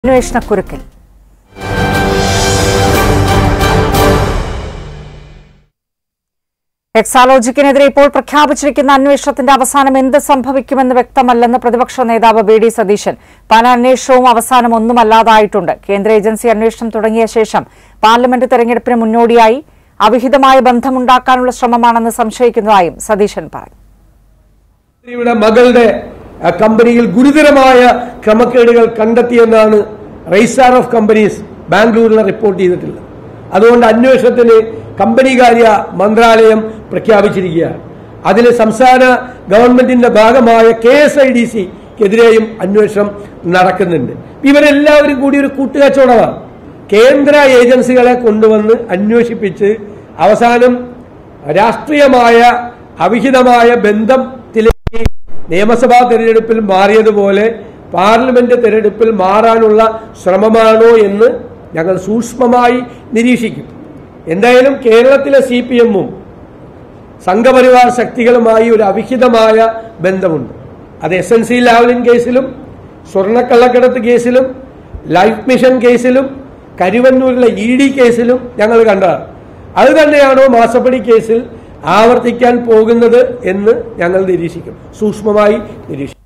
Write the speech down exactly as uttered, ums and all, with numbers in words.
അന്വേഷണക്കുരുക്കിൽ എക്സാലോജിക്കിനെതിരെ ഇപ്പോൾ പ്രഖ്യാപിച്ചിരിക്കുന്ന അന്വേഷണത്തിന്റെ അവസാനം എന്ത് സംഭവിക്കുമെന്ന് വ്യക്തമല്ലെന്ന് പ്രതിപക്ഷ നേതാവ് വി ഡി സതീശൻ. പല അന്വേഷണവും അവസാനം ഒന്നുമല്ലാതായിട്ടുണ്ട്. കേന്ദ്ര ഏജൻസി അന്വേഷണം തുടങ്ങിയ ശേഷം പാർലമെന്റ് തെരഞ്ഞെടുപ്പിന് മുന്നോടിയായി അവിഹിതമായ ബന്ധമുണ്ടാക്കാനുള്ള ശ്രമമാണെന്ന് സംശയിക്കുന്നതായും സതീശൻ പറഞ്ഞു. മകളുടെ കമ്പനിയിൽ ഗുരുതരമായ ക്രമക്കേടുകൾ കണ്ടെത്തിയെന്നാണ് രജിസ്ട്രാർ ഓഫ് കമ്പനീസ് ബാംഗ്ലൂരിൽ റിപ്പോർട്ട് ചെയ്തിട്ടുള്ളത്. അതുകൊണ്ട് അന്വേഷണത്തിന് കമ്പനികാര്യ മന്ത്രാലയം പ്രഖ്യാപിച്ചിരിക്കുകയാണ്. അതിൽ സംസ്ഥാന ഗവൺമെന്റിന്റെ ഭാഗമായ കെ എസ് ഐ ഡി സിക്കെതിരെയും അന്വേഷണം നടക്കുന്നുണ്ട്. ഇവരെല്ലാവരും കൂടി ഒരു കൂട്ടുകച്ചവടമാണ്. കേന്ദ്ര ഏജൻസികളെ കൊണ്ടുവന്ന് അന്വേഷിപ്പിച്ച് അവസാനം രാഷ്ട്രീയമായ അവിഹിതമായ ബന്ധത്തിലേക്ക് നിയമസഭാ തെരഞ്ഞെടുപ്പിൽ മാറിയതുപോലെ പാർലമെന്റ് തെരഞ്ഞെടുപ്പിൽ മാറാനുള്ള ശ്രമമാണോ എന്ന് ഞങ്ങൾ സൂക്ഷ്മമായി നിരീക്ഷിക്കും. എന്തായാലും കേരളത്തിലെ സി പി എമ്മും സംഘപരിവാർ ശക്തികളുമായി ഒരു അവിഹിതമായ ബന്ധമുണ്ട്. അത് എസ് എൻ സി ലാവ്ലിൻ കേസിലും സ്വർണ്ണക്കള്ളക്കടത്ത് കേസിലും ലൈഫ് മിഷൻ കേസിലും കരുവന്നൂരിലെ ഇ ഡി കേസിലും ഞങ്ങൾ കണ്ടതാണ്. അത് തന്നെയാണോ മാസപ്പടി കേസിൽ ആവർത്തിക്കാൻ പോകുന്നത് എന്ന് ഞങ്ങൾ നിരീക്ഷിക്കും, സൂക്ഷ്മമായി നിരീക്ഷിക്കും.